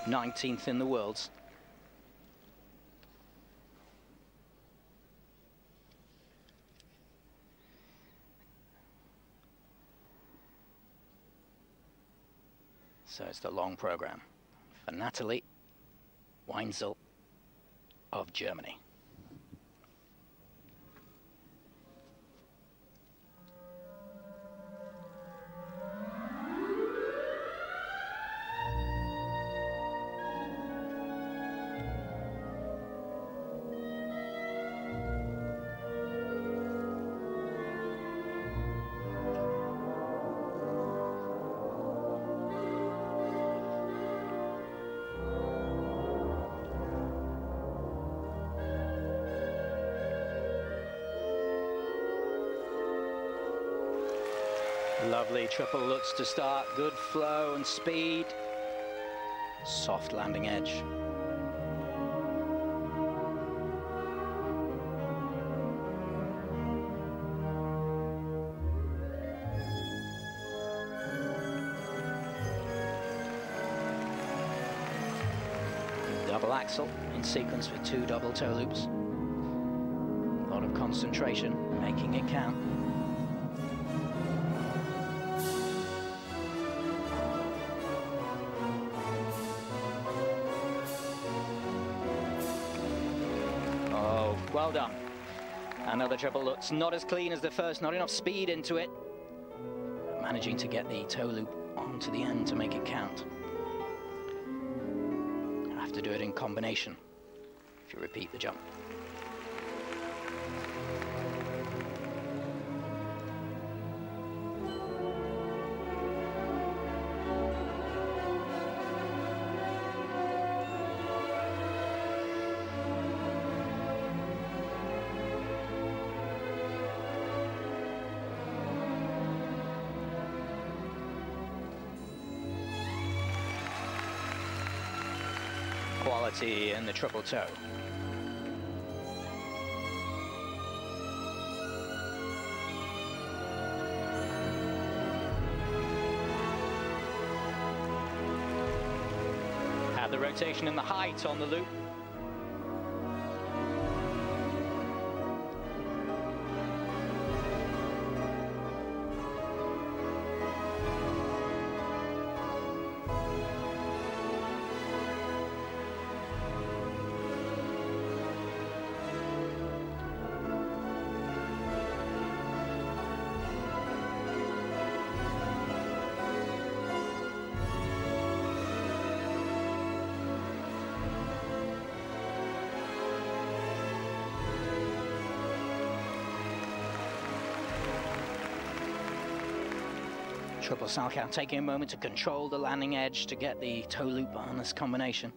19th in the worlds. So it's the long program for Nathalie Weinzierl of Germany. Lovely triple lutz to start, good flow and speed, soft landing edge. Double axel in sequence for 2 double toe loops. A lot of concentration, making it count. Well done. Another triple lutz, not as clean as the first, not enough speed into it. Managing to get the toe loop onto the end to make it count. You'll have to do it in combination if you repeat the jump. Quality in the triple toe. Had the rotation and the height on the loop. Triple Salchow taking a moment to control the landing edge to get the toe loop on this combination.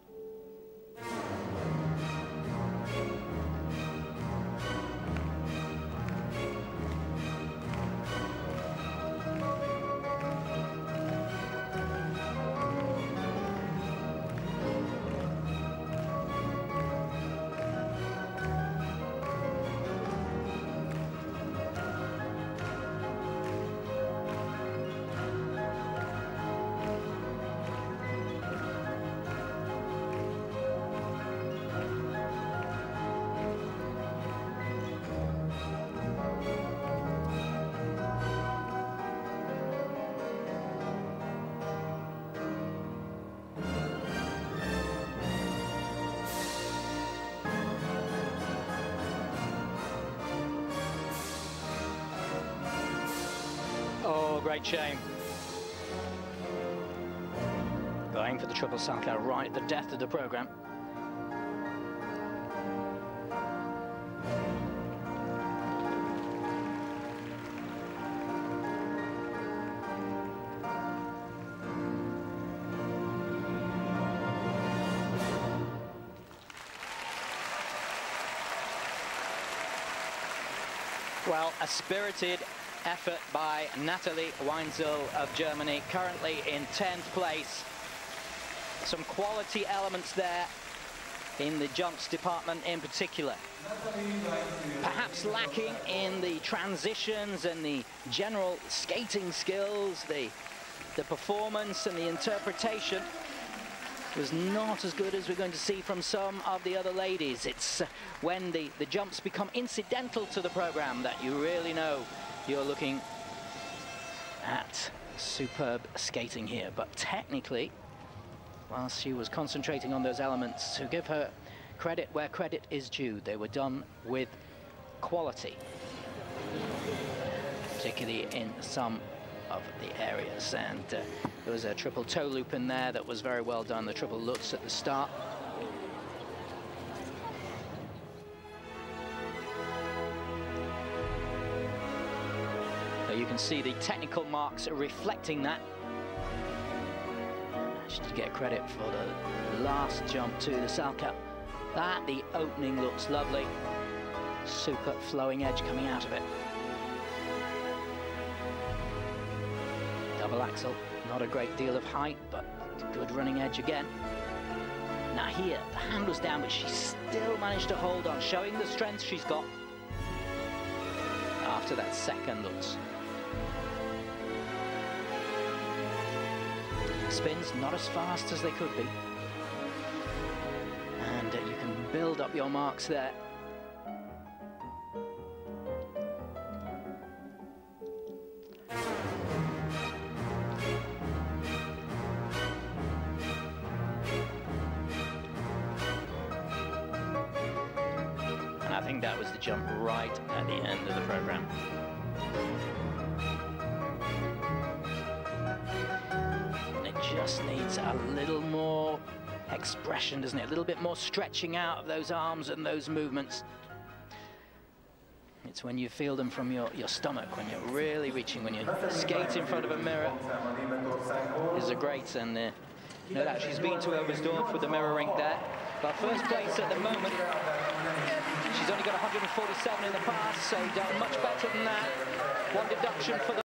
Great shame. Going for the triple Salchow right at the death of the program. Well, a spirited effort by Nathalie Weinzierl of Germany, currently in 10th place. Some quality elements there in the jumps department in particular. Perhaps lacking in the transitions and the general skating skills, the performance and the interpretation. was not as good as we're going to see from some of the other ladies. It's when the jumps become incidental to the program that you really know you're looking at superb skating here. But technically, whilst she was concentrating on those elements, to give her credit where credit is due, they were done with quality, particularly in some of the areas. And there was a triple toe loop in there that was very well done, the triple lutz at the start. So you can see the technical marks reflecting that. She did get credit for the last jump to the Salchow. That, the opening looks lovely. Super flowing edge coming out of it. Double axel, not a great deal of height, but good running edge again. Now here, the hand was down, but she still managed to hold on, showing the strength she's got after that second lutz. Spins not as fast as they could be. And you can build up your marks there. And I think that was the jump right at the end of the program. And it just needs a little more expression, doesn't it? A little bit more stretching out of those arms and those movements. It's when you feel them from your stomach, when you're really reaching, when you skate in front of a mirror. Is a great, and you know that she's been to Oberstdorf with the mirror rink there. But first place at the moment. She's only got 147 in the past, so done much better than that. One deduction for the